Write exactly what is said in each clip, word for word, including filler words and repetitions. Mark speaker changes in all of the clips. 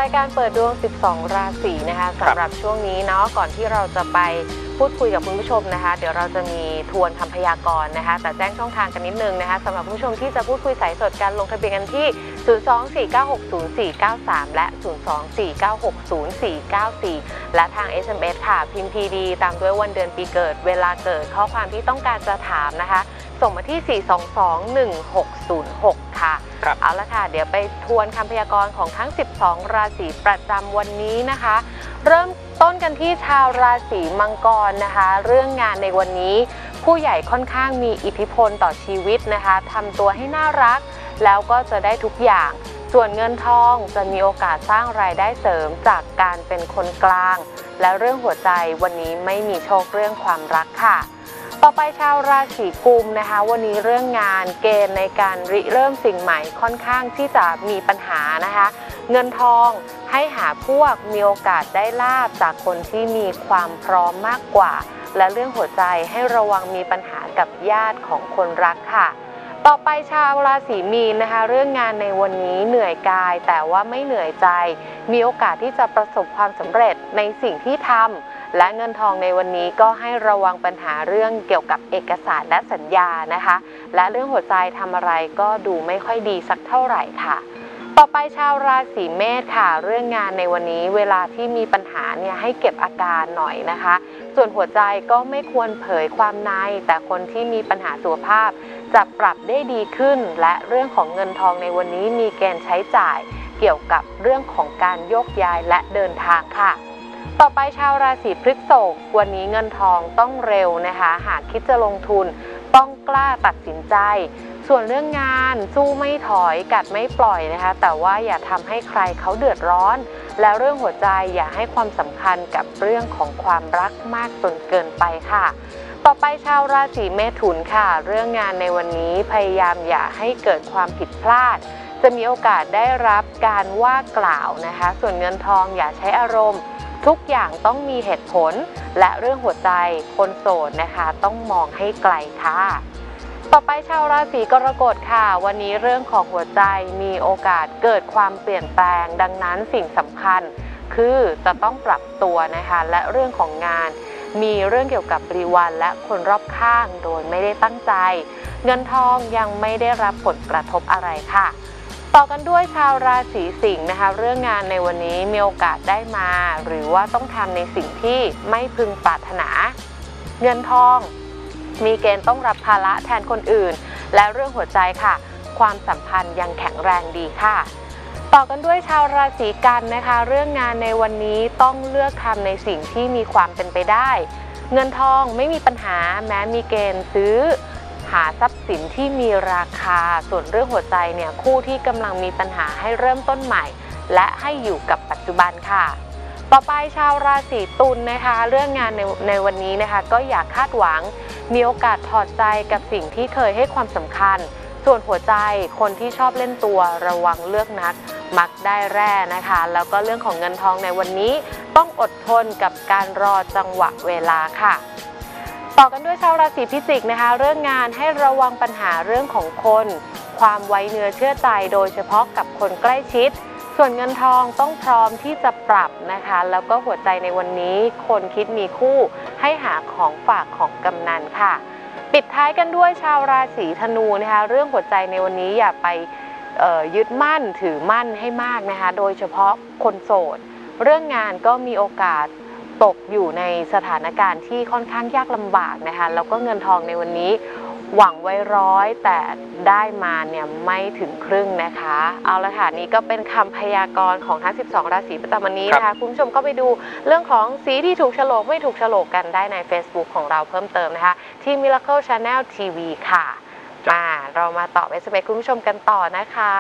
Speaker 1: ายการเปิดดวงสิบสองราศีนะคะสำหรับช่วงนี้เนาะก่อนที่เราจะไปพูดคุยกับคุณผู้ชมนะคะเดี๋ยวเราจะมีทวนคำพยากรณ์นะคะแต่แจ้งช่องทางกันนิดนึงนะคะสำหรับผู้ชมที่จะพูดคุยสายสดกันลงทะเบียนกันที่ศูนย์ สอง สี่ เก้า หก ศูนย์ สี่ เก้า สามและศูนย์ สอง สี่ เก้า หก ศูนย์ สี่ เก้า สี่และทาง เอส เอ็ม เอส ค่ะพิมพ์ พี ดี ตามด้วยวันเดือนปีเกิดเวลาเกิดข้อความที่ต้องการจะถามนะคะส่งมาที่สี่ สอง สอง หนึ่ง หก ศูนย์ หกค่ะเอาละค่ะเดี๋ยวไปทวนคำพยากรณ์ของทั้งสิบสองราศีประจำวันนี้นะคะเริ่มต้นกันที่ชาวราศีมังกรนะคะเรื่องงานในวันนี้ผู้ใหญ่ค่อนข้างมีอิทธิพลต่อชีวิตนะคะทำตัวให้น่ารักแล้วก็จะได้ทุกอย่างส่วนเงินทองจะมีโอกาสสร้างรายได้เสริมจากการเป็นคนกลางและเรื่องหัวใจวันนี้ไม่มีโชคเรื่องความรักค่ะต่อไปชาวราศีกุมนะคะวันนี้เรื่องงานเกณฑ์ในการริเริ่มสิ่งใหม่ค่อนข้างที่จะมีปัญหานะคะเงินทองให้หาพวกมีโอกาสได้ลาภจากคนที่มีความพร้อมมากกว่าและเรื่องหัวใจให้ระวังมีปัญหากับญาติของคนรักค่ะต่อไปชาวราศีมีนนะคะเรื่องงานในวันนี้เหนื่อยกายแต่ว่าไม่เหนื่อยใจมีโอกาสที่จะประสบความสำเร็จในสิ่งที่ทำและเงินทองในวันนี้ก็ให้ระวังปัญหาเรื่องเกี่ยวกับเอกสารและสัญญานะคะและเรื่องหัวใจทำอะไรก็ดูไม่ค่อยดีสักเท่าไหร่ค่ะต่อไปชาวราศีเมษค่ะเรื่องงานในวันนี้เวลาที่มีปัญหาเนี่ยให้เก็บอาการหน่อยนะคะส่วนหัวใจก็ไม่ควรเผยความในแต่คนที่มีปัญหาสุขภาพจะปรับได้ดีขึ้นและเรื่องของเงินทองในวันนี้มีเกณฑ์ใช้จ่ายเกี่ยวกับเรื่องของการโยกย้ายและเดินทางค่ะต่อไปชาวราศีพฤษภวันนี้เงินทองต้องเร็วนะคะหากคิดจะลงทุนต้องกล้าตัดสินใจส่วนเรื่องงานสู้ไม่ถอยกัดไม่ปล่อยนะคะแต่ว่าอย่าทำให้ใครเขาเดือดร้อนแล้วเรื่องหัวใจอย่าให้ความสำคัญกับเรื่องของความรักมากจนเกินไปค่ะต่อไปชาวราศีเมถุนค่ะเรื่องงานในวันนี้พยายามอย่าให้เกิดความผิดพลาดจะมีโอกาสได้รับการว่ากล่าวนะคะส่วนเงินทองอย่าใช้อารมณ์ทุกอย่างต้องมีเหตุผลและเรื่องหัวใจคนโสดนะคะต้องมองให้ไกลค่ะต่อไปชาวราศีกรกฎค่ะวันนี้เรื่องของหัวใจมีโอกาสเกิดความเปลี่ยนแปลงดังนั้นสิ่งสำคัญคือจะต้องปรับตัวนะคะและเรื่องของงานมีเรื่องเกี่ยวกับบริวารและคนรอบข้างโดยไม่ได้ตั้งใจเงินทองยังไม่ได้รับผลกระทบอะไรค่ะต่อกันด้วยชาวราศีสิงห์นะคะเรื่องงานในวันนี้มีโอกาสได้มาหรือว่าต้องทำในสิ่งที่ไม่พึงปรารถนาเงินทองมีเกณฑ์ต้องรับภาระแทนคนอื่นและเรื่องหัวใจค่ะความสัมพันธ์ยังแข็งแรงดีค่ะต่อกันด้วยชาวราศีกันนะคะเรื่องงานในวันนี้ต้องเลือกทำในสิ่งที่มีความเป็นไปได้เงินทองไม่มีปัญหาแม้มีเกณฑ์ซื้อหาทรัพย์สินที่มีราคาส่วนเรื่องหัวใจเนี่ยคู่ที่กำลังมีปัญหาให้เริ่มต้นใหม่และให้อยู่กับปัจจุบันค่ะต่อไปชาวราศีตุลนะคะเรื่องงานในในวันนี้นะคะก็อย่าคาดหวังมีโอกาสถอดใจกับสิ่งที่เคยให้ความสำคัญส่วนหัวใจคนที่ชอบเล่นตัวระวังเลือกนัดมักได้แร่นะคะแล้วก็เรื่องของเงินทองในวันนี้ต้องอดทนกับการรอจังหวะเวลาค่ะต่อกันด้วยชาวราศีพิจิกนะคะเรื่องงานให้ระวังปัญหาเรื่องของคนความไว้เนื้อเชื่อใจโดยเฉพาะกับคนใกล้ชิดส่วนเงินทองต้องพร้อมที่จะปรับนะคะแล้วก็หัวใจในวันนี้คนคิดมีคู่ให้หาของฝากของกำนันค่ะปิดท้ายกันด้วยชาวราศีธนูนะคะเรื่องหัวใจในวันนี้อย่าไปยึดมั่นถือมั่นให้มากนะคะโดยเฉพาะคนโสดเรื่องงานก็มีโอกาสตกอยู่ในสถานการณ์ที่ค่อนข้างยากลำบากนะคะแล้วก็เงินทองในวันนี้หวังไว้ร้อยแต่ได้มาเนี่ยไม่ถึงครึ่งนะคะเอาละค่ะนี่ก็เป็นคำพยากรณ์ของทั้งสิบสองราศีประจำวันนี้นะคะคุณผู้ชมก็ไปดูเรื่องของสีที่ถูกโฉลกไม่ถูกโฉลกกันได้ใน Facebook ของเราเพิ่มเติมนะคะที่ Miracle Channel ที วี ค่ะมาเรามาตอบ เอส เอ็ม เอส คุณผู้ชมกันต่อนะคะ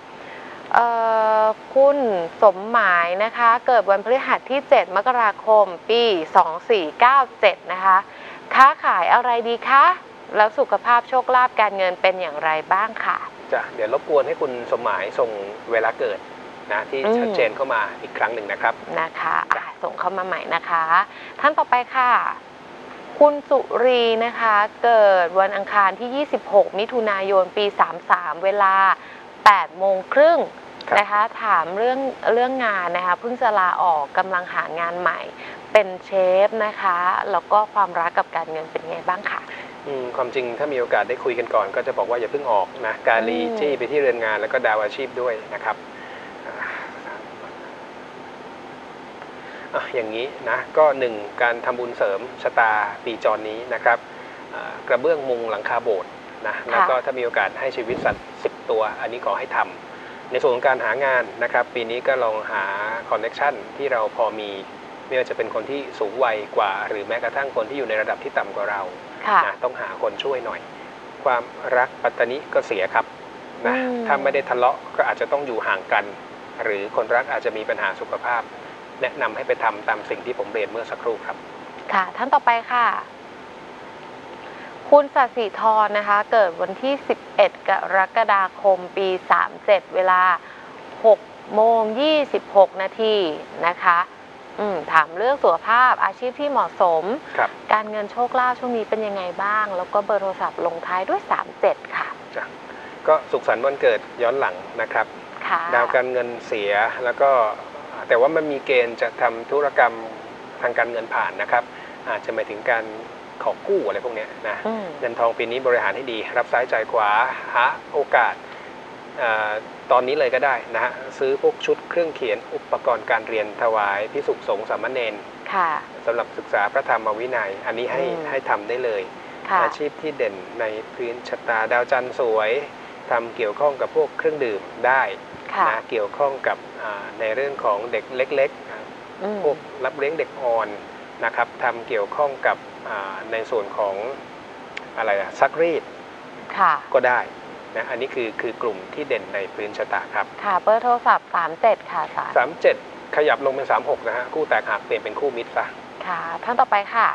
Speaker 1: คุณสมหมายนะคะเกิดวันพฤหัสที่เจ็ดมกราคมปีสองสี่เก้าเจ็ดนะคะค้าขายอะไรดีคะแล้วสุขภาพโชคลาภการเงินเป็นอย่างไรบ้างค่ะ
Speaker 2: จ้ะเดี๋ยวรบกวนให้คุณสมหมายส่งเวลาเกิดนะที่ชัดเจนเข้ามาอีกครั้งหนึ่งนะครับ
Speaker 1: นะคะะส่งเข้ามาใหม่นะคะท่านต่อไปค่ะคุณสุรีนะคะเกิดวันอังคารที่ยี่สิบหกมิถุนายนปีสามสามเวลาแปดโมงครึ่งนะคะถามเรื่องเรื่องงานนะคะเพิ่งจะลาออกกำลังหางานใหม่เป็นเชฟนะคะแล้วก็ความรักกับการเงินเป็นไงบ้างคะ
Speaker 2: ความจริงถ้ามีโอกาสได้คุยกันก่อนก็จะบอกว่าอย่าเพิ่งออกนะการรีจี้ไปที่เรือนงานแล้วก็ดาวอาชีพด้วยนะครับอย่างนี้นะก็หนึ่งการทำบุญเสริมชะตาปีจรนี้นะครับกระเบื้องมุงหลังคาโบสถ์นะแล้วก็ถ้ามีโอกาสให้ชีวิตสัตว์สิบตัวอันนี้ขอให้ทำในส่วนของการหางานนะครับปีนี้ก็ลองหาคอนเนคชั่นที่เราพอมีไม่ว่าจะเป็นคนที่สูงวัยกว่าหรือแม้กระทั่งคนที่อยู่ในระดับที่ต่ำกว่าเรานะต้องหาคนช่วยหน่อยความรักปัตตานิก็เสียครับนะถ้าไม่ได้ทะเลาะก็อาจจะต้องอยู่ห่างกันหรือคนรักอาจจะมีปัญหาสุขภาพแนะนำให้ไปทำตามสิ่งที่ผมเรียนเมื่อสักครู่ครับ
Speaker 1: ค่ะท่านต่อไปค่ะคุณศศิธรนะคะเกิดวันที่สิบเอ็ดกรกฎาคมปีสามสิบเจ็ดเวลาหกโมงยี่สิบหกนาทีนะคะอืมถามเรื่องสุขภาพอาชีพที่เหมาะสมการเงินโชคลาภช่วงนี้เป็นยังไงบ้างแล้วก็เบอร์โทรศัพท์ลงท้ายด้วยสามสิบเจ็ดค่ะ
Speaker 2: จ้ะก็สุขสันต์วันเกิดย้อนหลังนะครับดาวการเงินเสียแล้วก็แต่ว่ามันมีเกณฑ์จะทำธุรกรรมทางการเงินผ่านนะครับอาจจะหมายถึงการขอกู้อะไรพวกนี้นะเงินทองปีนี้บริหารให้ดีรับซ้ายจ่ายขวาหาโอกาสตอนนี้เลยก็ได้นะฮะซื้อพวกชุดเครื่องเขียนอุปกรณ์การเรียนถวายภิกษุสงฆ์สามเณรสำหรับศึกษาพระธรรมวินัยอันนี้ให้ให้ทำได้เลยอาชีพที่เด่นในพื้นชะตาดาวจันทร์สวยทำเกี่ยวข้องกับพวกเครื่องดื่มได้นะเกี่ยวข้องกับในเรื่องของเด็กเล็กๆพวกรับเลี้ยงเด็กอ่อนนะครับทำเกี่ยวข้องกับในส่วนของอะไรอะซักรีดก็ได้นะอันนี้คือคือกลุ่มที่เด่นในพื้นชะตาครับ
Speaker 1: ค่ะเบอร์โทรศัพท์สามเจ็ดค่ะ
Speaker 2: สามเจ็ดขยับลงเป็นสามหกนะฮะคู่แตกหักเปลี่ยนเป็นคู่มิตรซะ
Speaker 1: ค่ะท่านต่อไปค่ะ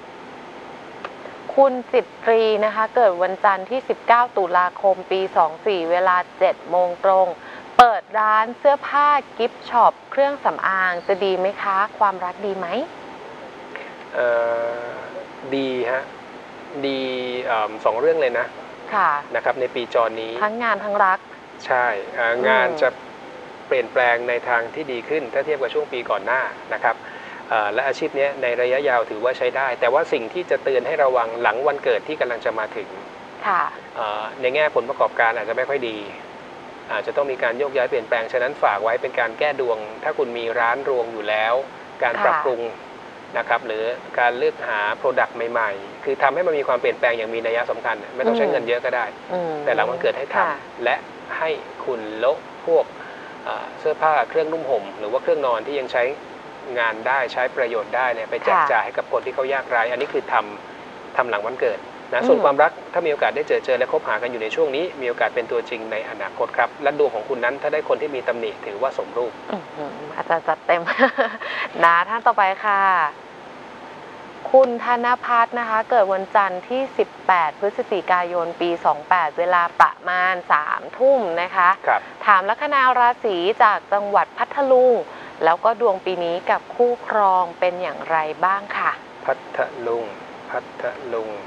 Speaker 1: คุณจิตรีนะคะเกิดวันจันทร์ที่สิบเก้าตุลาคมปีสองสี่เวลาเจ็ดโมงตรงเปิดร้านเสื้อผ้ากิฟต์ช็อปเครื่องสำอางจะดีไหมคะความรักดีไหม
Speaker 2: เอ่อดีฮะดีสองเรื่องเลยนะค่ะนะครับในปีจรนี้
Speaker 1: ทั้งงานทั้งรัก
Speaker 2: ใช่งานจะเปลี่ยนแปลงในทางที่ดีขึ้นถ้าเทียบกับช่วงปีก่อนหน้านะครับและอาชีพนี้ในระยะยาวถือว่าใช้ได้แต่ว่าสิ่งที่จะเตือนให้ระวังหลังวันเกิดที่กำลังจะมาถึงในแง่ผลประกอบการอาจจะไม่ค่อยดีอาจจะต้องมีการโยกย้ายเปลี่ยนแปลงฉะนั้นฝากไว้เป็นการแก้ดวงถ้าคุณมีร้านรวงอยู่แล้วการปรับปรุงนะครับหรือการเลือกหา Product ใหม่ๆคือทำให้มันมีความเปลี่ยนแปลงอย่างมีนัยสำคัญไม่ต้องใช้เงินเยอะก็ได้แต่หลังวันเกิดให้ทำและให้คุณโละพวกเสื้อผ้าเครื่องนุ่มห่มหรือว่าเครื่องนอนที่ยังใช้งานได้ใช้ประโยชน์ได้เนี่ยไปแจกจ่ายให้กับคนที่เขายากไร้อันนี้คือทำทำหลังวันเกิดนะส่วนความรักถ้ามีโอกาสได้เจอเจอและคบหากันอยู่ในช่วงนี้มีโอกาสเป็นตัวจริงในอนาคตครับและดวงของคุณนั้นถ้าได้คนที่มีตำหนิถือว่าสมรูป
Speaker 1: อาจารย์จัดเต็มนะท่านต่อไปค่ะคุณธนภัทรนะคะเกิดวันจันทร์ที่สิบแปดพฤศจิกายนปีสองแปดเวลาประมาณสามทุ่มนะคะถามลัคนาราศีจากจังหวัดพัทลุงแล้วก็ดวงปีนี้กับคู่ครองเป็นอย่างไรบ้างค่ะ
Speaker 2: พัทลุงพัทลุง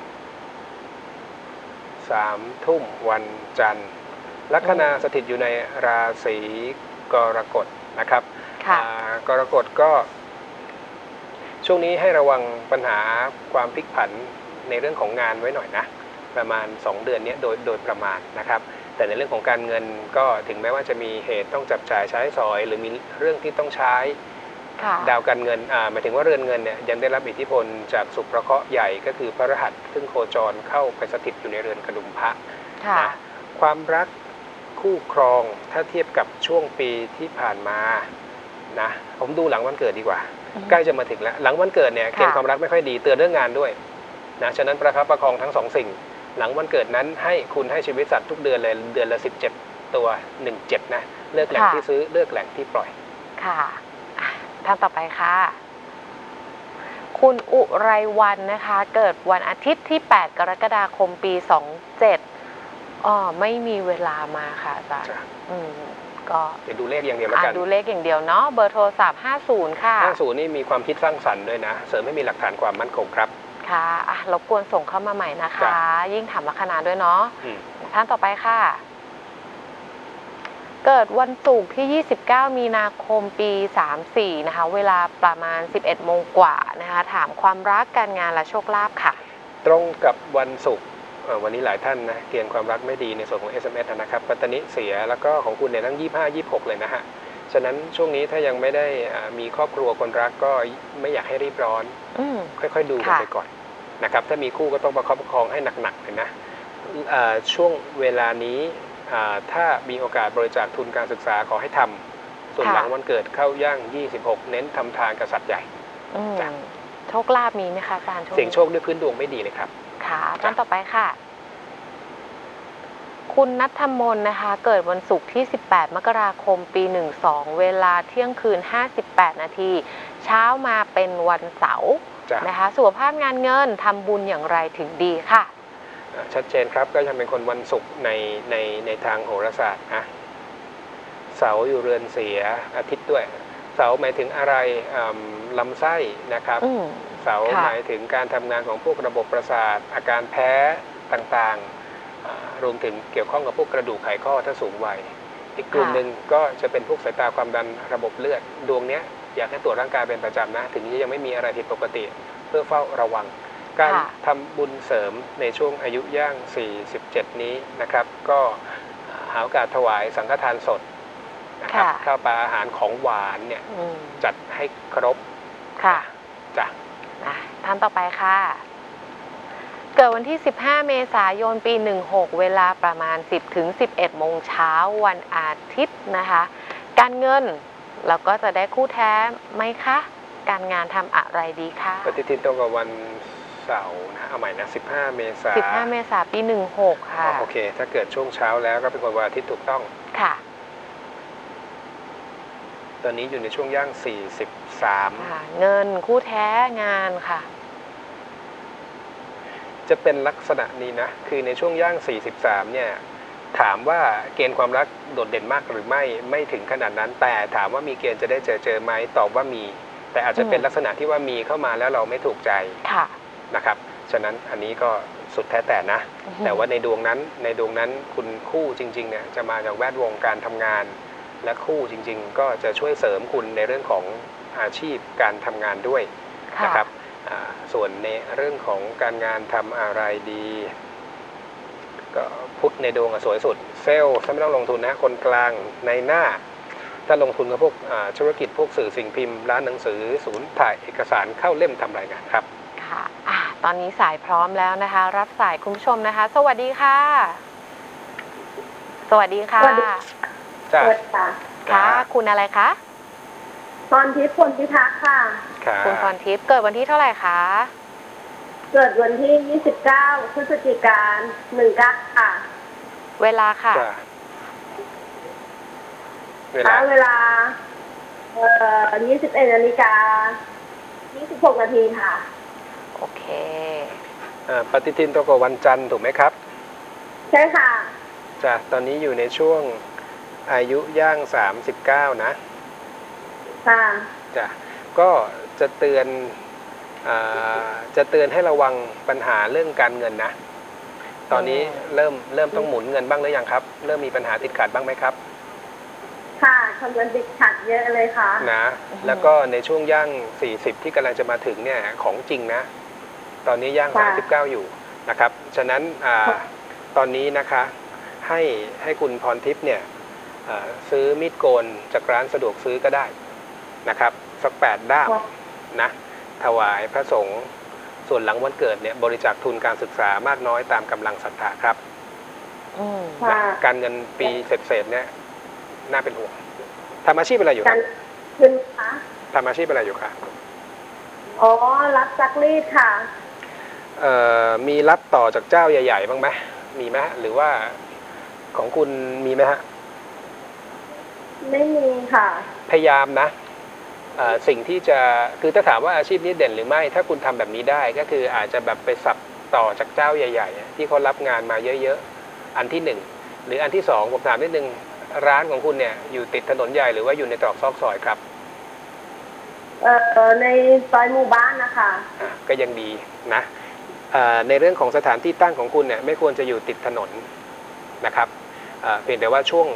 Speaker 2: สามทุ่มวันจันทร์ลัคนาสถิตอยู่ในราศีกรกฎนะครับกรกฎก็ช่วงนี้ให้ระวังปัญหาความพลิกผันในเรื่องของงานไว้หน่อยนะประมาณสองเดือนนี้โดยโดยประมาณนะครับแต่ในเรื่องของการเงินก็ถึงแม้ว่าจะมีเหตุต้องจับจ่ายใช้สอยหรือมีเรื่องที่ต้องใช้ดาวการเงินหมายถึงว่าเรือนเงินเนี่ยยังได้รับอิทธิพลจากสุภเคราะห์ใหญ่ก็คือพระรหัสซึ่งโคจรเข้าไปสถิตอยู่ในเรือนกระดุมพระนะความรักคู่ครองถ้าเทียบกับช่วงปีที่ผ่านมานะผมดูหลังวันเกิดดีกว่าใกล้จะมาถึงแล้วหลังวันเกิดเนี่ยเกณฑ์ความรักไม่ค่อยดีเตือนเรื่องงานด้วยนะฉะนั้นประคับประคองทั้งสองสิ่งหลังวันเกิดนั้นให้คุณให้ชีวิตสัตว์ทุกเดือนเลยเดือนละสิบเจ็ดตัวหนึ่งเจ็ดนะเลือกแหล่งที่ซื้อเลือกแหล่งที่ปล่อย
Speaker 1: ค่ะท่านต่อไปค่ะคุณอุไรวันนะคะเกิดวันอาทิตย์ที่แปดกรกฎาคมปีสองเจ็ดอ๋อไม่มีเวลามาค่ะอาจารย์อืมก็
Speaker 2: เดี๋ยวดูเลขอย่างเดียวแล้วกัน
Speaker 1: ดูเลขอย่างเดียวเนาะเบอร์โทรศัพท์ห้าสิบค่ะ
Speaker 2: ห้าสิบนี่มีความคิดสร้างสรรค์ด้วยนะเสริมให้มีหลักฐานความมั่นคงครับ
Speaker 1: ค่ะอ่ะรบกวนส่งเข้ามาใหม่นะคะยิ่งถามลัคนาด้วยเนาะท่านต่อไปค่ะเกิดวันศุกร์ที่ ยี่สิบเก้า มีนาคม ปี สามสี่ นะคะ เวลาประมาณ สิบเอ็ด โมงกว่านะคะ ถามความรัก การงานและโชคลาภค่ะ
Speaker 2: ตรงกับวันศุกร์วันนี้หลายท่านนะเกณฑ์ความรักไม่ดีในส่วนของ เอส เอ็ม เอส นะครับปัตตานิเสียแล้วก็ของคุณเนี่ยทั้ง ยี่สิบห้า ยี่สิบหก เลยนะฮะฉะนั้นช่วงนี้ถ้ายังไม่ได้มีครอบครัวคนรักก็ไม่อยากให้รีบร้อนค่อยๆดูกันไปก่อนนะครับถ้ามีคู่ก็ต้องประคับประคองให้หนักๆเลยนะช่วงเวลานี้ถ้ามีโอกาสบริจาคทุนการศึกษาขอให้ทำส่วนหลังวันเกิดเข้าย่าง ยี่สิบหก เน้นทำทานกับสัตว์ใหญ่
Speaker 1: โชคลาภมีไหมคะอาจารย์
Speaker 2: เสี่ยงโชคด้วยพื้นดวงไม่ดีเลยครับ
Speaker 1: ค่ะท่านต่อไปค่ะคุณณัฐมนนะคะเกิดวันศุกร์ที่ สิบแปด มกราคม ปี หนึ่งสอง เวลาเที่ยงคืน ห้าสิบแปด นาทีเช้ามาเป็นวันเสาร์นะคะสุขภาพงานเงินทำบุญอย่างไรถึงดีค่ะ
Speaker 2: ชัดเจนครับก็ยังเป็นคนวันศุกร์ในในในทางโหราศาสตร์นะเสาร์อยู่เรือนเสียอาทิตย์ด้วยเสาร์หมายถึงอะไรลำไส้นะครับเสาร์หมายถึงการทำงานของพวกระบบประสาทอาการแพ้ต่างๆรวมถึงเกี่ยวข้องกับพวกกระดูกไขข้อถ้าสูงวัยอีกกลุ่มหนึ่งก็จะเป็นพวกสายตาความดันระบบเลือดดวงนี้อยากให้ตรวจร่างกายเป็นประจำนะถึงยังไม่มีอะไรผิดปกติเพื่อเฝ้าระวังการทำบุญเสริมในช่วงอายุย่าง สี่สิบเจ็ด นี้นะครับก็หาโอกาสถวายสังฆทานสดนะครับข้าวปลาอาหารของหวานเนี่ยจัดให้ครบ
Speaker 1: ค่ะ
Speaker 2: จ้ะ
Speaker 1: ท่านต่อไปค่ะเกิดวันที่ สิบห้า เมษายน ปี หนึ่งหก เวลาประมาณ สิบถึงสิบเอ็ด โมงเช้าวันอาทิตย์นะคะการเงินเราก็จะได้คู่แท้ไหมคะการงานทำอะไรดีคะ
Speaker 2: ปฏิทินตรงกับวันเสาร์นะเอาใหม่นะสิบห้า เมษายน
Speaker 1: สิบห้า เมษายน ปี หนึ่งหก ค่ะ
Speaker 2: โอเคถ้าเกิดช่วงเช้าแล้วก็เป็นวันอาทิตย์ถูกต้อง
Speaker 1: ค่ะ
Speaker 2: ตอนนี้อยู่ในช่วงย่าง สี่สิบสาม
Speaker 1: ค่ะเงินคู่แท้งานค่ะ
Speaker 2: จะเป็นลักษณะนี้นะคือในช่วงย่าง สี่สิบสาม เนี่ยถามว่าเกณฑ์ความรักโดดเด่นมากหรือไม่ไม่ถึงขนาดนั้นแต่ถามว่ามีเกณฑ์จะได้เจอเจอไหมตอบว่ามีแต่อาจจะเป็นลักษณะที่ว่ามีเข้ามาแล้วเราไม่ถูกใจนะครับฉะนั้นอันนี้ก็สุดแท้แต่นะแต่ว่าในดวงนั้นในดวงนั้นคุณคู่จริงๆเนี่ยจะมาจากแวดวงการทำงานและคู่จริงๆก็จะช่วยเสริมคุณในเรื่องของอาชีพการทำงานด้วยนะครับส่วนในเรื่องของการงานทำอะไรดีก็พุทธในดวงสวยสุดเซลล์ไม่ต้องลงทุนนะคนกลางในหน้าถ้าลงทุนกับพวกธุรกิจพวกสื่อสิ่งพิมพ์ร้านหนังสือศูนย์ถ่ายเอกสารเข้าเล่มทำรายงานครับ
Speaker 1: ค่ะอ่ะตอนนี้สายพร้อมแล้วนะคะรับสายคุณผู้ชมนะคะสวัสดีค่ะสวัสดีค่ะ
Speaker 2: จ้า
Speaker 1: ค่ะคุณอะไรคะ
Speaker 3: พรทิพย์พลพิทักษ์ค่ะ
Speaker 1: คุณพรทิพย์เกิดวันที่เท่าไหร่คะ
Speaker 3: เกิดวันที่ ยี่สิบเก้า พฤศจิกายน หนึ่งเก้า ค่ะ
Speaker 1: เวลาค่ะ
Speaker 3: เวลาเวลาเอ่อ ยี่สิบเอ็ด นาฬิกา ยี่สิบหก นาทีค่ะ
Speaker 1: โอเค
Speaker 2: อ่าปฏิทินตรงกับวันจันทร์ถูกไหมครับ
Speaker 3: ใช่ค่ะ
Speaker 2: จ้ะตอนนี้อยู่ในช่วงอายุย่างสามสิบเก้านะ
Speaker 3: ค่ะ
Speaker 2: จ้ะก็จะเตือนจะเตือนให้ระวังปัญหาเรื่องการเงินนะตอนนี้เริ่มเริ่มต้องหมุนเงินบ้างหรือยังครับเริ่มมีปัญหาติดขัดบ้างไหมครับ
Speaker 3: ค่ะคำนวณติดขัดเยอะเลยค่ะ
Speaker 2: นะแล้วก็ในช่วงย่างสี่สิบที่กำลังจะมาถึงเนี่ยของจริงนะตอนนี้ย่างสามสิบเก้าอยู่นะครับฉะนั้นตอนนี้นะคะให้ให้คุณพรทิพย์เนี่ยซื้อมีดโกนจากร้านสะดวกซื้อก็ได้นะครับสักแปดด้ามนะถวายพระสงฆ์ส่วนหลังวันเกิดเนี่ยบริจาคทุนการศึกษามากน้อยตามกำลังศรัทธาครับการเงินปีเศษๆเนี่ยน่าเป็นห่วงทำอาชีพอะไรอยู่ครับ
Speaker 3: คุณคะ
Speaker 2: ทำอาชีพอะไรอยู่คะ
Speaker 3: อ๋อรับซักรีดค่ะ
Speaker 2: เอ่อมีรับต่อจากเจ้าใหญ่ๆบ้างไหมมีไหมหรือว่าของคุณมีไหมฮะ
Speaker 3: ไม่มีค่ะ
Speaker 2: พยายามนะสิ่งที่จะคือถ้าถามว่าอาชีพนี้เด่นหรือไม่ถ้าคุณทำแบบนี้ได้ก็คืออาจจะแบบไปสับต่อจากเจ้าใหญ่ๆที่เขารับงานมาเยอะๆอันที่หนึ่งหรืออันที่สองผมถามนิดนึงร้านของคุณเนี่ยอยู่ติดถนนใหญ่หรือว่าอยู่ในตรอกซอกซอยครับ
Speaker 3: เอ่อในซอยหมู่บ้านนะคะ
Speaker 2: อ่าก็ยังดีนะในเรื่องของสถานที่ตั้งของคุณเนี่ยไม่ควรจะอยู่ติดถนนนะครับเพียงแต่ว่าช่วง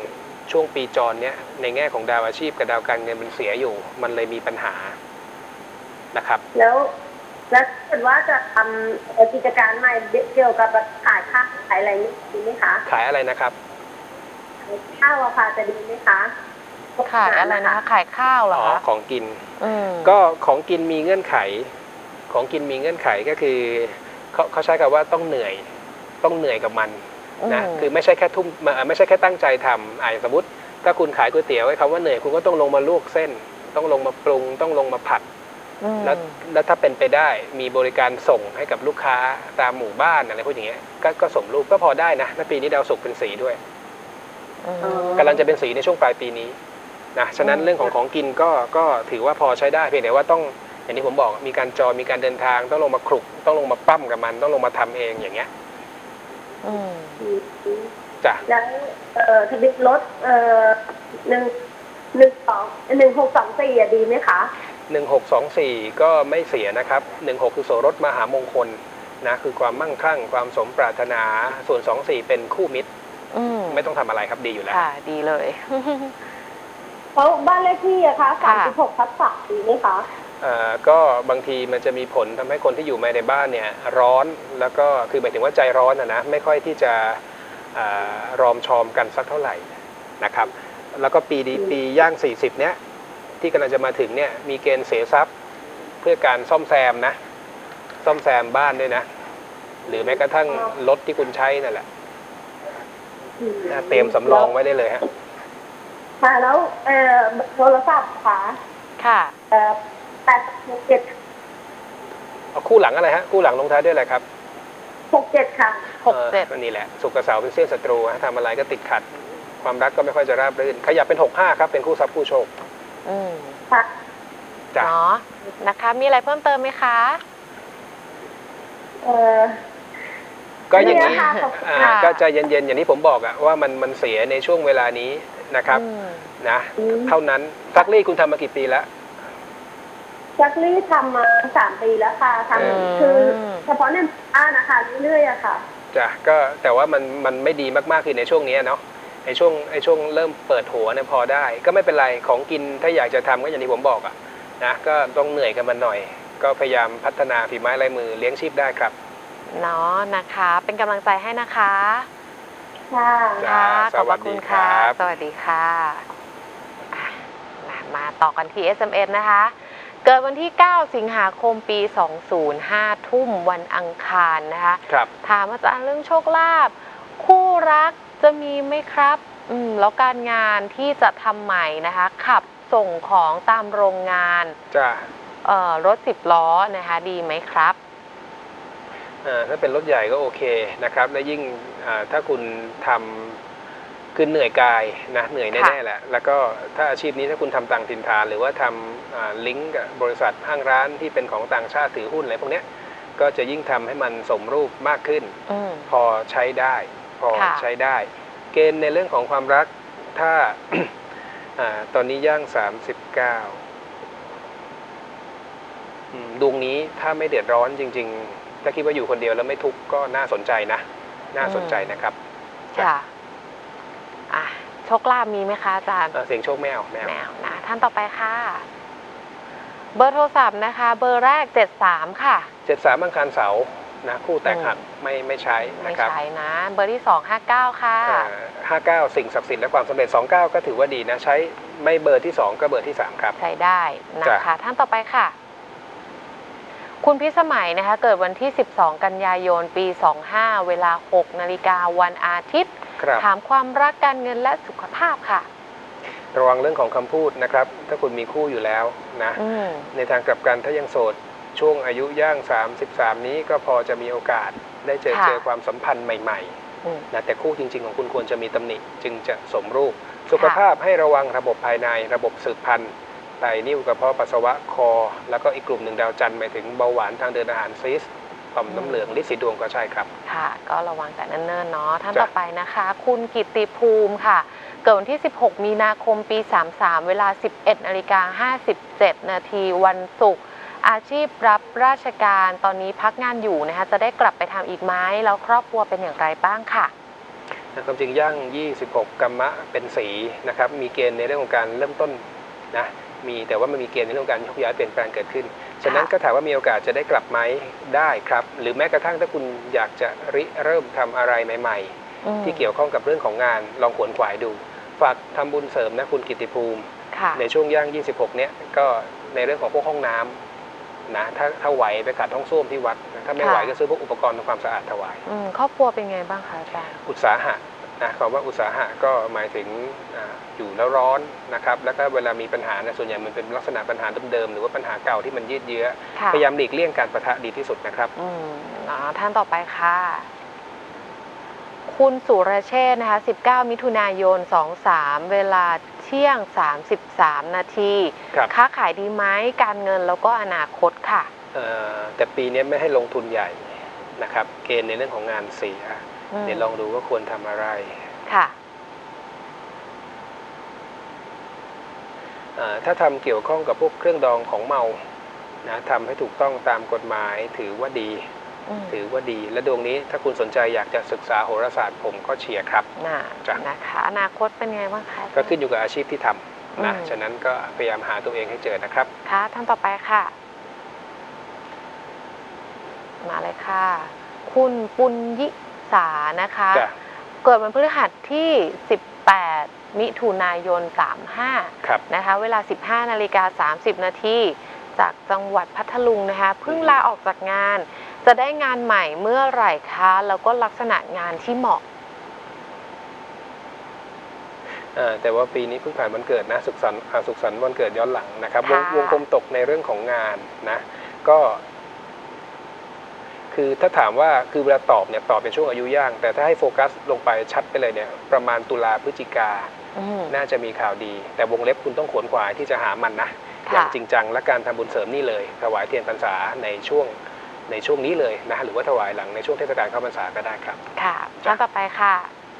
Speaker 2: ช่วงปีจรเนี้ยในแง่ของดาวอาชีพกับดาวการเงินมันเสียอยู่ มันเลยมีปัญหานะครับ
Speaker 3: แล้วแล้วถ้าว่าจะทำกิจการใหม่เกี่ยวกับขายข้าวขายอะไรนี่ดีไหมคะ
Speaker 2: ขายอะไรนะครับ
Speaker 3: ขายข้าวอะค่ะจะดีไหมคะ
Speaker 1: ขายอะไรนะคะขายข้าวเหรอ
Speaker 2: อ๋อ
Speaker 1: คะ
Speaker 2: ของกิน
Speaker 1: อืม
Speaker 2: ก็ของกินมีเงื่อนไข ของกินมีเงื่อนไขก็คือเขาเขาใช้คำว่าต้องเหนื่อยต้องเหนื่อยกับมันนะ
Speaker 1: อืม
Speaker 2: คือไม่ใช่แค่ทุ่มเอ่อไม่ใช่แค่ตั้งใจทำอ่าสมมติถ้าคุณขายก๋วยเตี๋ยวไอ้คำว่าเหนื่อยคุณก็ต้องลงมาลวกเส้น ต้องลงมาปรุง ต้องลงมาผัด
Speaker 1: อืม
Speaker 2: แล้วแล้วถ้าเป็นไปได้มีบริการส่งให้กับลูกค้าตามหมู่บ้านอะไรพวกอย่างเงี้ยก็ก็สมรูปก็พอได้นะและปีนี้ดาวศุกร์เป็นสีด้วย
Speaker 1: อืม
Speaker 2: กำลังจะเป็นสีในช่วงปลายปีนี้นะฉะนั้น
Speaker 1: อืม
Speaker 2: เรื่องของของกินก็ก็ถือว่าพอใช้ได้เพียงแต่ว่าต้องอย่างที่ผมบอกมีการจอมีการเดินทางต้องลงมาคลุกต้องลงมาปั้มกับมันต้องลงมาทำเองอย่างเงี้ย
Speaker 1: อืม
Speaker 2: จ้ะ
Speaker 3: แล้วเอ่อทะเบียนรถเอ่อหนึ่งหนึ่งสองหนึ่งหกสองสี่อะดีไหมคะ
Speaker 2: หนึ่งหกสองสี่ก็ไม่เสียนะครับหนึ่งหกคือโสรถมหามงคลนะคือความมั่งคั่งความสมปรารถนาส่วนสองสี่เป็นคู่มิตร
Speaker 1: อืม
Speaker 2: ไม่ต้องทำอะไรครับดีอยู่แล้ว
Speaker 1: ค่ะ ดีเลย
Speaker 3: เพราะบ้านเลขที่อะคะสาม
Speaker 1: ค่ะ
Speaker 3: สิบหกทับสามดีไหมคะ
Speaker 2: เอ่อก็บางทีมันจะมีผลทำให้คนที่อยู่ในบ้านเนี่ยร้อนแล้วก็คือหมายถึงว่าใจร้อนนะนะไม่ค่อยที่จะเอ่อรอมชอมกันสักเท่าไหร่นะครับแล้วก็ปีดีปีย่างสี่สิบเนี้ยที่กำลังจะมาถึงเนี่ยมีเกณฑ์เสียทรัพย์เพื่อการซ่อมแซมนะซ่อมแซมบ้านด้วยนะหรือแม้กระทั่งรถที่คุณใช้นั่นแหละนะเตรียมสำรองไว้ได้เลยฮะ
Speaker 3: ค่ะแล้วเอ่อโทรศัพท์ค่ะ
Speaker 1: ค่ะ
Speaker 3: เอ่อแปดหกเจ็ด
Speaker 2: เอาคู่หลังอะไรฮะคู่หลังลงท้ายด้วยอะไรครับ
Speaker 3: หกเจ็ดค่ะ
Speaker 1: หกเจ็ด
Speaker 2: ออนี่แหละสุกกับเสาเป็นเสี้ยนศัตรูฮะทำอะไรก็ติดขัดความรักก็ไม่ค่อยจะราบรื่นขยับเป็นหกห้าครับเป็นคู่ทรัพย์คู่โชค
Speaker 1: อืม
Speaker 3: ค่ะ
Speaker 2: จ้ะ
Speaker 1: เนาะนะคะ มีอะไรเพิ่มเติมไหมคะ
Speaker 3: เอ่อ
Speaker 2: ก็อย่างนี้
Speaker 3: นี่นะคะขอบคุณ
Speaker 2: อ่า
Speaker 1: ค่ะ
Speaker 2: ก็ใจเย็นๆอย่างที่ผมบอกอะว่ามันมันเสียในช่วงเวลานี้นะครับ
Speaker 1: อืม
Speaker 2: นะเท่านั้นซักรีดคุณทำมากี่ปีแล้ว
Speaker 3: จักรี่ทำมาสามปีแล้วค่ะท
Speaker 1: อืม
Speaker 3: ำคือเฉพาะในบ้านนะคะเรื่อยๆอะค่ะ
Speaker 2: จ้ะก็แต่ว่ามันมันไม่ดีมากๆคือในช่วงนี้เนาะในช่วงในช่วงเริ่มเปิดหัวเนี่ยพอได้ ก็ไม่เป็นไรของกินถ้าอยากจะทำก็อย่างที่ผมบอกอะนะก็ต้องเหนื่อยกันมันหน่อย ก็พยายามพัฒนาฝีไม้ลายมือเลี้ยงชีพได้ครับ
Speaker 1: เนาะนะคะ เป็นกำลังใจให้นะคะ
Speaker 3: ค่ะ
Speaker 2: จ้า
Speaker 1: ค่ะขอบพระคุณค่ะ
Speaker 2: สวัสดีครับ
Speaker 1: สวัสดีค่ะอ่ะมามาต่อกันที่ เอส เอ็ม เอส นะคะ เกิดวันที่ เก้า สิงหาคมปี สองพันห้า ทุ่มวันอังคารนะคะ
Speaker 2: ครับ
Speaker 1: ถามอาจารย์เรื่องโชคลาภคู่รักจะมีไหมครับอืมแล้วการงานที่จะทำใหม่นะคะ ขับส่งของตามโรงงาน
Speaker 2: จ้า
Speaker 1: เอ่อรถสิบล้อนะคะ ดีไหมครับ
Speaker 2: อ่าถ้าเป็นรถใหญ่ก็โอเคนะครับและยิ่งอ่าถ้าคุณทำคือเหนื่อยกายนะเหนื่อยแน่ๆแหละแล้วก็ถ้าอาชีพนี้ถ้าคุณทำต่างถิ่นฐานหรือว่าทำอ่าลิงก์กับบริษัทห้างร้านที่เป็นของต่างชาติถือหุ้นอะไรพวกเนี้ยก็จะยิ่งทำให้มันสมรูปมากขึ้น
Speaker 1: อืม
Speaker 2: พอใช้ได้ พอ
Speaker 1: ค่ะ
Speaker 2: ใช้ได้ เกณฑ์ในเรื่องของความรักถ้า อ่าตอนนี้ย่างสามสิบเก้าอืมดวงนี้ถ้าไม่เดือดร้อนจริง ๆ ถ้าคิดว่าอยู่คนเดียวแล้วไม่ทุกข์ก็น่าสนใจนะ น่าสนใจนะครับ
Speaker 1: ค่ะอ่ะโชคลาภมีไหมคะอาจารย์
Speaker 2: เอ่อเสียงโชคแมวแมว
Speaker 1: แมวนะท่านต่อไปค่ะ เบอร์โทรศัพท์นะคะ เบอร์แรกเจ็ดสามค่ะ
Speaker 2: เจ็ดสามอังคารเสาร์นะคู่แตกหักไม่ไม่ใช้
Speaker 1: ไม่
Speaker 2: นะครับ
Speaker 1: ใช้นะ เบอร์ที่สองห้าเก้าค่ะ
Speaker 2: ห้าเก้าสิ่งศักดิ์สิทธิ์และความสำเร็จสองเก้าก็ถือว่าดีนะใช้ไม่เบอร์ที่สองก็เบอร์ที่สามครับ
Speaker 1: ใช้ได้นะคะ ท่านต่อไปค่ะ คุณพิสมัยนะคะ เกิดวันที่สิบสองกันยายนปีสองห้าเวลาหกนาฬิกาวันอาทิตย์
Speaker 2: ครับ
Speaker 1: ถามความรักการเงินและสุขภาพค่ะ
Speaker 2: ระวังเรื่องของคำพูดนะครับ ถ้าคุณมีคู่อยู่แล้วนะ
Speaker 1: อืม
Speaker 2: ในทางกลับกันถ้ายังโสดช่วงอายุย่างสามสิบสามนี้ก็พอจะมีโอกาสได้เจอ
Speaker 1: ค่ะ
Speaker 2: เจอความสัมพันธ์ใหม่
Speaker 1: อืม
Speaker 2: ๆนะแต่คู่จริง ๆ ของคุณควรจะมีตำหนิจึงจะสมรูป สุขภาพให้ระวังระบบภายในระบบสืบพันธุ์ไตนิ่วกระเพาะปัสสาวะคอ แล้วก็อีกกลุ่มหนึ่งดาวจันทร์หมายถึงเบาหวานทางเดินอาหารซีสต่อมน้ำเหลืองลิสีดวงก็ใช่ครับ
Speaker 1: ค่ะ ก็ระวังแต่เนิ่นๆเนาะท่าน
Speaker 2: จ้ะ
Speaker 1: ต่อไปนะคะ คุณกิตติภูมิค่ะ เกิดวันที่สิบหกมีนาคมปีสามสามเวลาสิบเอ็ดนาฬิกาห้าสิบเจ็ดนาทีวันศุกร์อาชีพรับราชการตอนนี้พักงานอยู่นะคะจะได้กลับไปทำอีกไหมแล้วครอบครัวเป็นอย่างไรบ้างค่ะ
Speaker 2: ความจริงย่างยี่สิบหกกัมมะเป็นสีนะครับมีเกณฑ์ในเรื่องของการเริ่มต้นนะมีแต่ว่ามันมีเกณฑ์ในเรื่องของการยกย้ายเปลี่ยนแปลงเกิดขึ้นฉะนั้นก็ถามว่ามีโอกาสจะได้กลับไหมได้ครับหรือแม้กระทั่งถ้าคุณอยากจะริเริ่มทำอะไรใหม่ๆที่เกี่ยวข้องกับเรื่องของงานลองขวนขวายดูฝากทำบุญเสริมนะคุณกิตติภูมิในช่วงย่างยี่สิบหกเนี้ยก็ในเรื่องของพวกห้องน้ำนะถ้าถ้าไหวไปขัดห้องส้วมที่วัดถ้าไม่ไหวก็ซื้อพวกอุปกรณ์ทำความสะอาดถวาย
Speaker 1: ครอบครัวเป็นไงบ้างคะอาจารย์
Speaker 2: อุตสาหะนะคำว่าอุตสาหะก็หมายถึงอยู่แล้วร้อนนะครับแล้วก็เวลามีปัญหาเนี่ยส่วนใหญ่มันเป็นลักษณะปัญหาเดิมๆหรือว่าปัญหาเก่าที่มันยืดเยื้อพยายามหลีกเลี่ยงการปะทะดีที่สุดนะครับ
Speaker 1: อืมท่านต่อไปค่ะคุณสุรเชษฐ์นะคะสิบเก้ามิถุนายนสองสามเวลาเที่ยงสามสิบสามนาทีค้าขายดีไหมการเงินแล้วก็อนาคตค่ะ
Speaker 2: แต่ปีนี้ไม่ให้ลงทุนใหญ่นะครับเกณฑ์ในเรื่องของงานเสียเดี๋ยวลองดูว่าควรทำอะไร
Speaker 1: ค่ะ
Speaker 2: ถ้าทำเกี่ยวข้องกับพวกเครื่องดองของเมานะทำให้ถูกต้องตามกฎหมายถือว่าดีถือว่าดีและดวงนี้ถ้าคุณสนใจอยากจะศึกษาโหราศาสตร์ผมก็เชียร์ครับ
Speaker 1: จ้ะนะคะอนาคตเป็นไงบ้างคะ
Speaker 2: ก็ขึ้นอยู่กับอาชีพที่ทำนะฉะนั้นก็พยายามหาตัวเองให้เจอนะครับ
Speaker 1: ค่ะท่านต่อไปค่ะมาเลยค่ะคุณปุญยิสานะคะเกิดวันพฤหัสที่สิบแปดมิถุนายนสามห้านะคะเวลาสิบห้านาฬิกาสามสิบนาทีจากจังหวัดพัทลุงนะคะเพิ่งลาออกจากงานจะได้งานใหม่เมื่อไหร่คะแล้วก็ลักษณะงานที่เหมาะ
Speaker 2: แต่ว่าปีนี้เพิ่งผ่านวันเกิดนะสุขสันต์สุขสันต์วันเกิดย้อนหลังนะครับวงวงกลมตกในเรื่องของงานนะก็คือถ้าถามว่าคือเวลาตอบเนี่ยตอบเป็นช่วงอายุย่างแต่ถ้าให้โฟกัสลงไปชัดไปเลยเนี่ยประมาณตุลาพฤศจิกาน่าจะมีข่าวดีแต่วงเล็บคุณต้องขวนขวายที่จะหามันนะอย่างจริงจังและการทำบุญเสริมนี่เลยถวายเทียนพรรษาในช่วงในช่วงนี้เลยนะหรือว่าถวายหลังในช่วงเทศกาลเข้าพรรษาก็ได้ครับ
Speaker 1: ค่ะท่านต่อไปค่ะ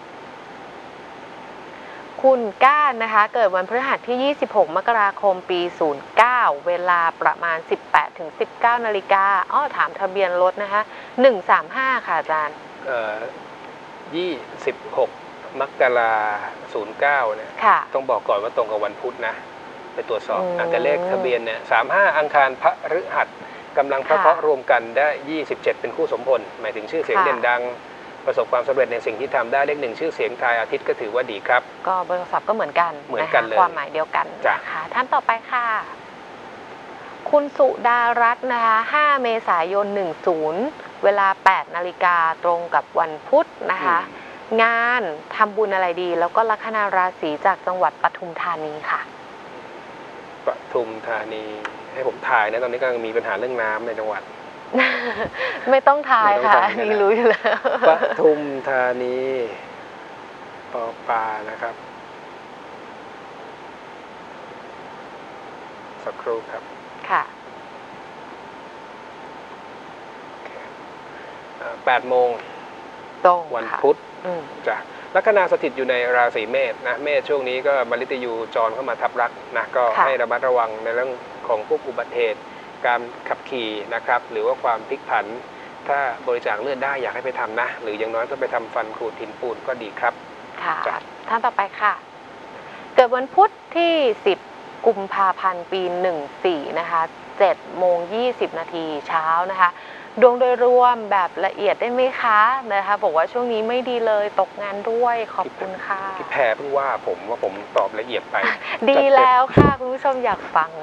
Speaker 1: คุณก้านนะคะเกิดวันพฤหัสที่ยี่สิบหกมกราคมปีศูนย์เก้าเวลาประมาณ สิบแปดถึงสิบเก้านาฬิกาอ้อถามทะเบียนรถนะคะหนึ่งสามห้าค่ะอาจารย์
Speaker 2: เอ่อยี่สิบหกมกราศูนย์เก้าเนี่ยต้องบอกก่อนว่าตรงกับวันพุธนะไปตรวจสอบแต่เลขทะเบียนเนี่ยสามห้าอังคารพฤหัสกำลังพระเคราะห์รวมกันได้ยี่สิบเจ็ดเป็นคู่สมพลหมายถึงชื่อเสียงเด่นดังประสบความสำเร็จในสิ่งที่ทำได้เลขหนึ่งชื่อเสียงทายอาทิตย์ก็ถือว่าดีครับ
Speaker 1: ก็เบอร์โทรศัพท์ก็เหมือนกัน
Speaker 2: เหมือนกันเลย
Speaker 1: ความหมายเดียวกันนะคะท่านต่อไปค่ะคุณสุดารัตน์นะคะห้าเมษายนหนึ่งศูนย์เวลาแปดนาฬิกาตรงกับวันพุธนะคะงานทำบุญอะไรดีแล้วก็ลัคนาราศีจากจังหวัดปทุมธานีค่ะ
Speaker 2: ปทุมธานีให้ผมถ่ายนะตอนนี้กำลังมีปัญหาเรื่องน้ำในจังหวัด
Speaker 1: ไม่ต้องทายค่ะนี่รู้อยู่แล้ว
Speaker 2: ปทุมธานีปอปานะครับสักครู่ครับ
Speaker 1: ค่ะ
Speaker 2: แปดโมง
Speaker 1: ตรง
Speaker 2: วันพุธจ้ะลัคนาสถิตอยู่ในราศีเมษนะเมษช่วงนี้ก็มฤตยูจรเข้ามาทับลักนะก็ให้ระมัดระวังในเรื่องของพวกอุบัติเหตุการขับขี่นะครับหรือว่าความพลิกผันถ้าบริจาคเลือดได้อยากให้ไปทำนะหรืออย่างน้อยก็ไปทำฟันขูดหินปูนก็ดีครับ
Speaker 1: ค่ะท่านต่อไปค่ะเกิดวันพุธที่สิบกุมภาพันธ์ปีหนึ่งสี่นะคะเจ็ดโมงยี่สิบนาทีเช้านะคะดวงโดยรวมแบบละเอียดได้ไหมคะนะคะบอกว่าช่วงนี้ไม่ดีเลยตกงานด้วยขอบคุณค่ะ
Speaker 2: พี่แพรเพิ่งว่าผมว่าผมตอบละเอียดไป
Speaker 1: ดีแล้วค่ะคุณผู้ชมอยากฟัง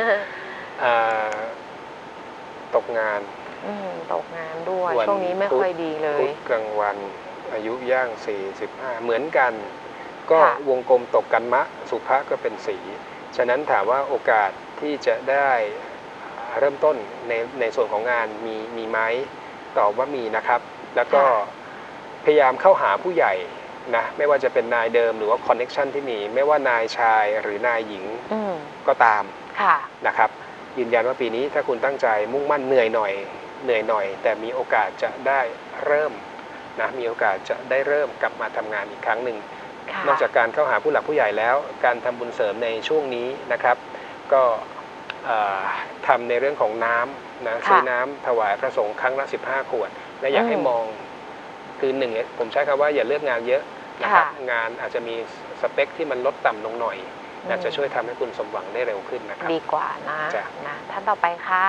Speaker 2: ตกงาน
Speaker 1: ตกงานด้วยช่วงนี้ไม่ค่อยดีเลย
Speaker 2: พุธกลางวันอายุย่างสี่สิบห้าเหมือนกันก็วงกลมตกกันมะสุภะก็เป็นสีฉะนั้นถามว่าโอกาสที่จะได้เริ่มต้นในในส่วนของงานมีมีไหมตอบว่ามีนะครับแล้วก็พยายามเข้าหาผู้ใหญ่นะไม่ว่าจะเป็นนายเดิมหรือว่าคอนเน็กชันที่มีไม่ว่านายชายหรือนายหญิงก็ตามนะครับยืนยันว่าปีนี้ถ้าคุณตั้งใจมุ่งมั่นเหนื่อยหน่อยเหนื่อยหน่อยแต่มีโอกาสจะได้เริ่มนะมีโอกาสจะได้เริ่มกลับมาทำงานอีกครั้งหนึ่งนอกจากการเข้าหาผู้หลักผู้ใหญ่แล้วการทำบุญเสริมในช่วงนี้นะครับก็ทำในเรื่องของน้ำนะซื้อน้ำถวายพระสงฆ์ครั้งละสิบห้าขวดและอยากให้มองคือหนึ่งผมใช้คำว่าอย่าเลือกงานเยอะนะครับงานอาจจะมีสเปคที่มันลดต่ำลงหน่อยอาจจะช่วยทำให้คุณสมหวังได้เร็วขึ้นนะครับ
Speaker 1: ดีกว่านะ
Speaker 2: จ้ะ
Speaker 1: นะท่านต่อไปค่ะ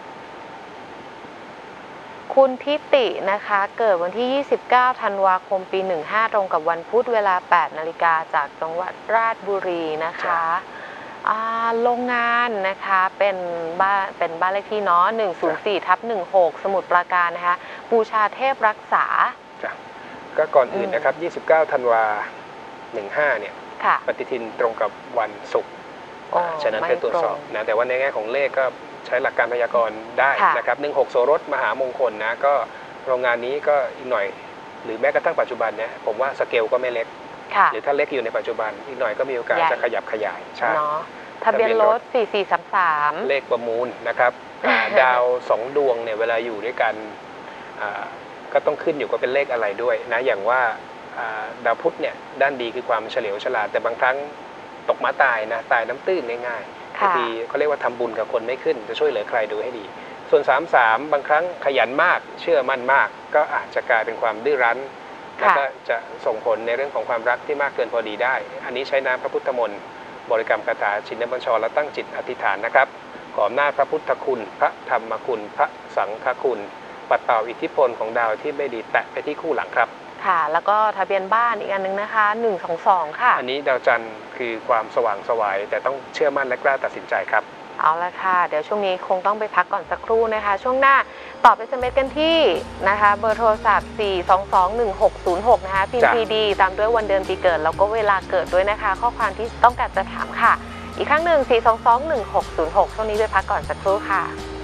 Speaker 1: คุณทิตินะคะเกิดวันที่ยี่สิบเก้าธันวาคมปีหนึ่งห้าตรงกับวันพุธเวลาแปดนาฬิกาจากจังหวัดราชบุรีนะคะโรงงานนะคะเป็นบ้านเป็นบ้านเลขที่เนาะหนึ่งศูนย์สี่ทับหนึ่งหกสมุทรปราการนะคะบูชาเทพรักษา
Speaker 2: จ้ะก็ก่อนอื่นนะครับยี่สิบเก้าธันวาหนึ่งห้าเนี่ยปฏิทินตรงกับวันศุกร์ฉะนั้นเป็นตรวจสอบนะแต่ว่าในแง่ของเลขก็ใช้หลักการพยากรณ์ได้นะครับหนึ่งหกโสรสมหามงคลนะก็โรงงานนี้ก็อีกหน่อยหรือแม้กระทั่งปัจจุบันเนี่ยผมว่าสเกลก็ไม่เล็กหรือถ้าเล็กอยู่ในปัจจุบันอีกหน่อยก็มีโอกาสจะขยับขยายใช่
Speaker 1: ทะเบียนรถสี่สี่สามสาม
Speaker 2: เลขประมูลนะครับดาวสองดวงเนี่ยเวลาอยู่ด้วยกันก็ต้องขึ้นอยู่กับเป็นเลขอะไรด้วยนะอย่างว่าดาวพุธเนี่ยด้านดีคือความเฉลียวฉลาดแต่บางครั้งตกม้าตายนะตายน้ำตื้นง่ายๆบางทีเขาเรียกว่าทำบุญกับคนไม่ขึ้นจะช่วยเหลือใครดูให้ดีส่วนสามสามบางครั้งขยันมากเชื่อมั่นมากก็อาจจะกลายเป็นความดื้อรั้นแล้วก็จะส่งผลในเรื่องของความรักที่มากเกินพอดีได้อันนี้ใช้น้ำพระพุทธมนต์บริกรรมคาถาชินบัญชรและตั้งจิตอธิษฐานนะครับขออำนาจพระพุทธคุณพระธรรมคุณพระสังฆคุณปัดเป่าอิทธิพลของดาวที่ไม่ดีแตะไปที่คู่หลังครับ
Speaker 1: ค่ะแล้วก็ทะเบียนบ้านอีกอันนึงนะคะหนึ่งสองสองค่ะ
Speaker 2: อันนี้ดาวจันทร์คือความสว่างไสวแต่ต้องเชื่อมั่นและกล้าตัดสินใจครับ
Speaker 1: เอาละค่ะเดี๋ยวช่วงนี้คงต้องไปพักก่อนสักครู่นะคะช่วงหน้าตอบ เอส เอ็ม เอส กันที่นะคะเบอร์โทรศัพท์สี่ สอง สอง หนึ่ง หก ศูนย์ หกนะคะพิมพ์ พี ดี ตามด้วยวันเดือนปีเกิดแล้วก็เวลาเกิดด้วยนะคะข้อความที่ต้องการจะถามค่ะอีกครั้งหนึ่ง สี่ สอง สอง หนึ่ง หก ศูนย์ หกช่วงนี้ไปพักก่อนสักครู่ค่ะ